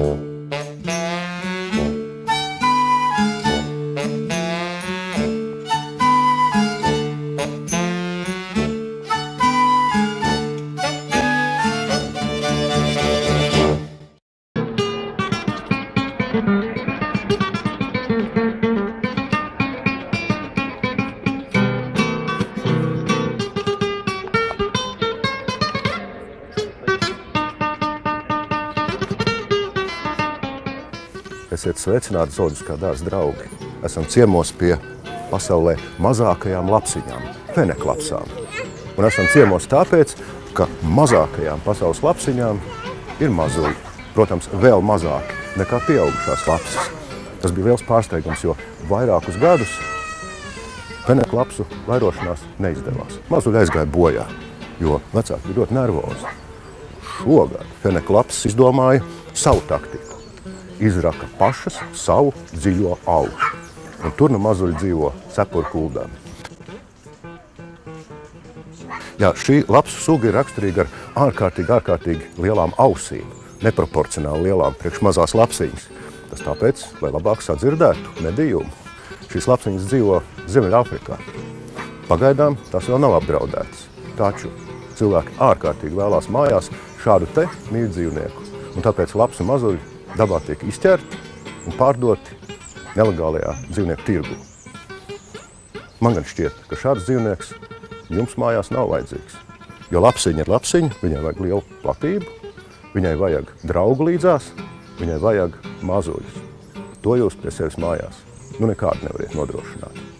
Esiet sveicināti, zooloģiskā dārza draugi. Esam ciemos pie pasaulē mazākajām lapsiņām, feneklapsām. Un esam ciemos tāpēc, ka mazākajām pasaules lapsiņām ir mazuļi. Protams, vēl mazāki nekā pieaugušās lapsas. Tas bija liels pārsteigums, jo vairākus gadus feneklapsu vairošanās neizdevās. Mazuļi aizgāja bojā, jo vecāki bija ļoti nervozi. Šogad feneklapsas izdomāja savu taktiku. Izraka pašas savu dziļo augu. Un tur nu mazuļi dzīvo cepuru kuldām. Jā, šī lapsu suga ir raksturīga ar ārkārtīgi lielām ausīm, neproporcionāli lielām priekš mazās lapsiņas. Tas tāpēc, lai labāk sadzirdētu medījumu. Šīs lapsiņas dzīvo Ziemeļāfrikā. Pagaidām tās vēl nav apdraudētas. Taču cilvēki ārkārtīgi vēlās mājās šādu te mīļu dzīvnieku. Un tāpēc lapsu mazuļi dabā tiek izķerti un pārdoti nelegālajā dzīvnieku tirgu. Man gan šķiet, ka šāds dzīvnieks jums mājās nav vajadzīgs. Jo lapsiņa ir lapsiņa, viņai vajag lielu platību, viņai vajag draugu līdzās, viņai vajag mazuļus. To jūs pie sevis mājās nekādi nevariet nodrošināt.